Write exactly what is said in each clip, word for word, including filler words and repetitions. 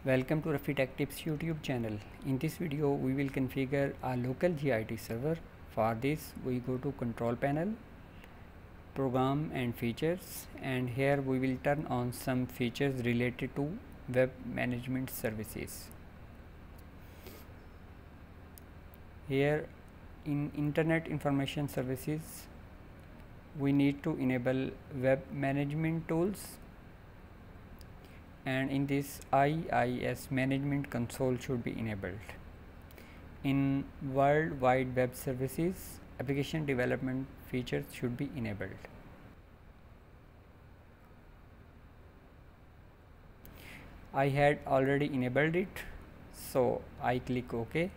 Welcome to Rafi Tech Tips YouTube channel. In this video we will configure a local G I T server. For this we go to control panel, program and features, and here we will turn on some features related to web management services. Here in Internet Information Services we need to enable web management tools, and in this I I S management console should be enabled. In World Wide Web Services, application development features should be enabled. I had already enabled it, so I click OK.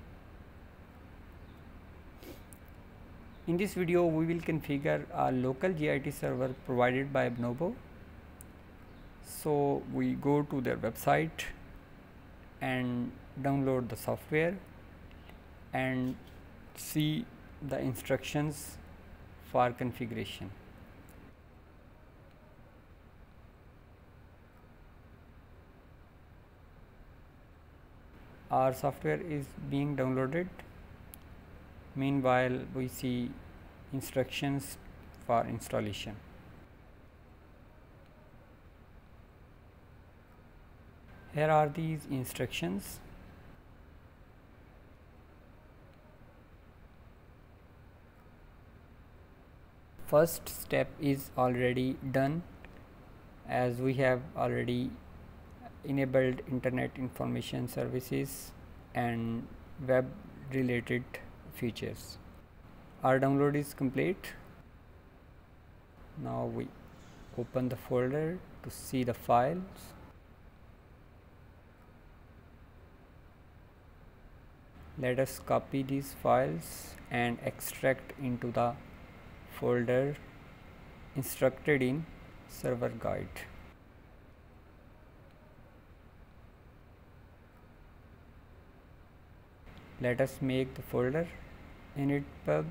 In this video we will configure a local G I T server provided by Bonobo. So we go to their website and download the software and see the instructions for configuration. Our software is being downloaded. Meanwhile, we see instructions for installation. Here are these instructions. First step is already done, as we have already enabled Internet Information Services and web related features. Our download is complete. Now we open the folder to see the files. Let us copy these files and extract into the folder instructed in server guide. Let us make the folder initpub.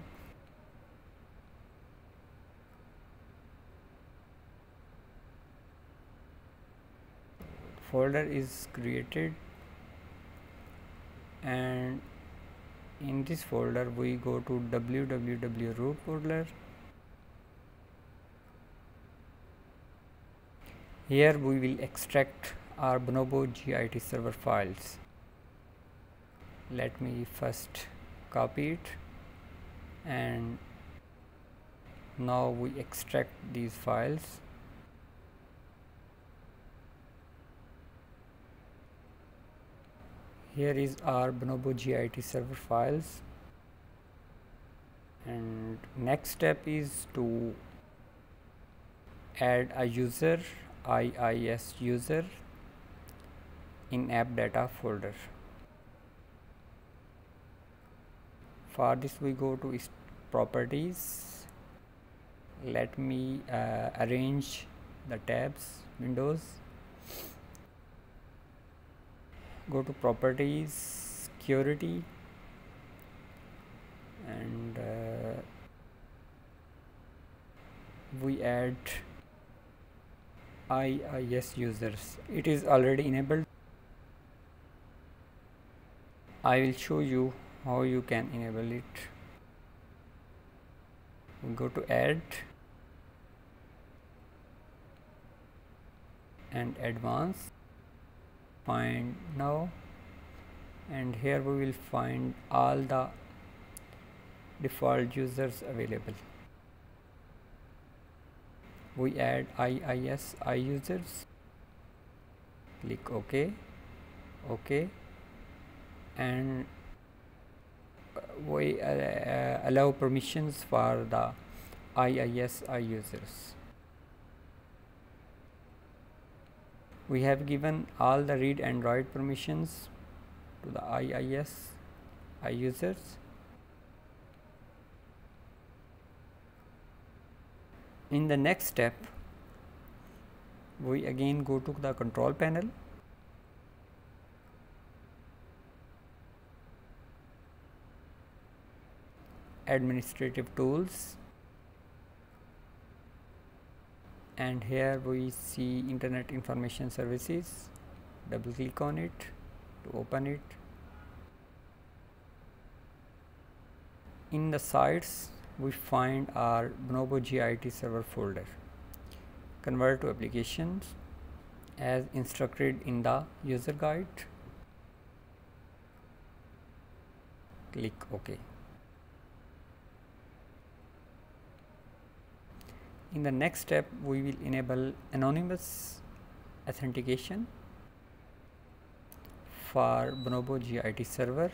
Folder is created, and in this folder we go to www root folder. Here we will extract our Bonobo G I T server files. Let me first copy it, and now we extract these files. Here is our Bonobo G I T server files, and next step is to add a user, I I S user, in app data folder. For this we go to properties. Let me uh, arrange the tabs, windows. Go to properties, security, and uh, we add I I S users. It is already enabled. I will show you how you can enable it. We go to add and advanced. Find now, and here we will find all the default users available. We add I I S I users, click OK, OK, and we uh, allow permissions for the I I S I users. We have given all the read and write permissions to the I I S I users. In the next step, we again go to the control panel. Administrative tools, and here we see Internet Information Services, double click on it to open it. In the sites we find our Bonobo Git server folder. Convert to applications as instructed in the user guide. Click OK. In the next step, we will enable anonymous authentication for Bonobo Git server.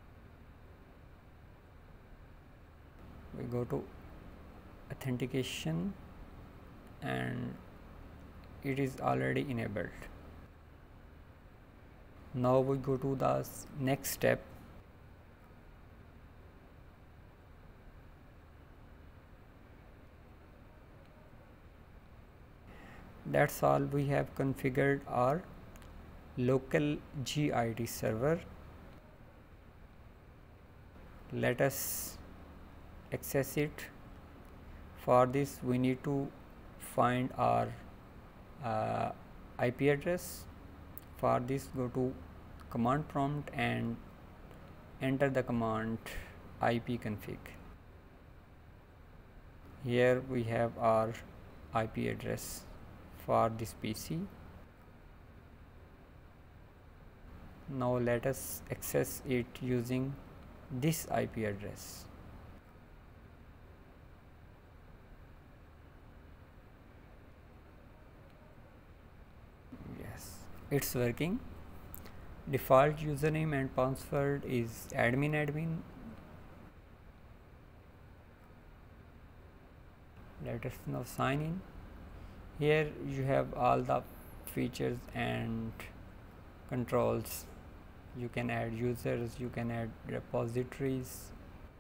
We go to authentication and it is already enabled. Now we go to the next step. That's all. We have configured our local Git server. Let us access it. For this we need to find our uh, I P address. For this, go to command prompt and enter the command ipconfig. Here we have our I P address for this P C. Now let us access it using this I P address. Yes, it's working. Default username and password is admin admin. Let us now sign in. Here you have all the features and controls. You can add users, you can add repositories.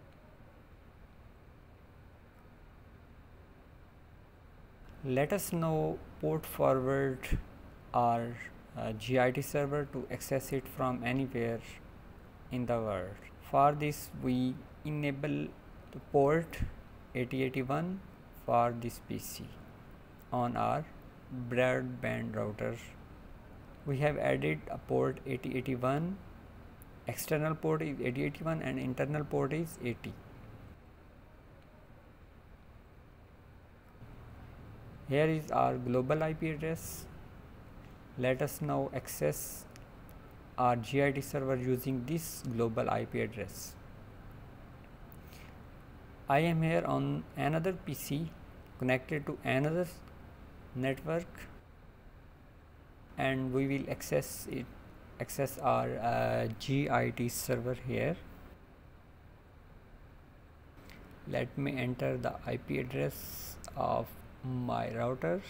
Let us now port forward our uh, Git server to access it from anywhere in the world. For this we enable the port eighty eighty-one for this P C on our broadband router. We have added a port eighty eighty-one, external port is eighty eighty-one and internal port is eighty. Here is our global I P address. Let us now access our Git server using this global I P address. I am here on another P C connected to another network, and we will access it access our uh, Git server here. Let me enter the I P address of my router.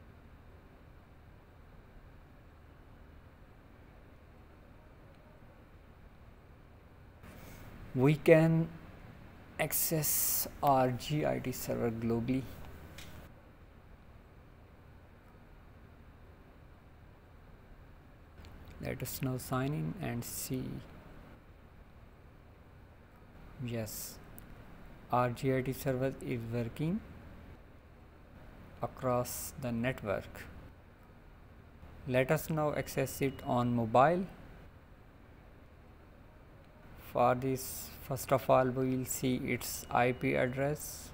We can access our Git server globally. Let us now sign in and see. Yes, our Git server is working across the network. Let us now access it on mobile. For this, first of all, we will see its I P address.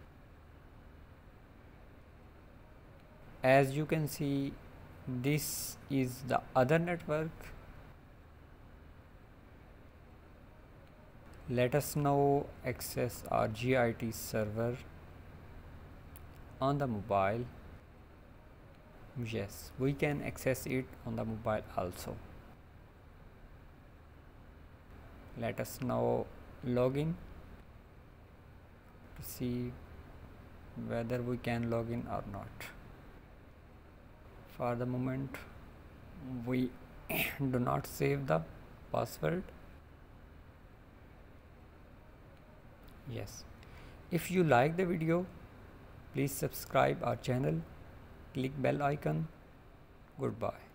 As you can see, this is the other network. Let us now access our Git server on the mobile. Yes, we can access it on the mobile also. Let us now log in to see whether we can log in or not. For the moment, we do not save the password. Yes, if you like the video, please subscribe our channel, click bell icon. Goodbye.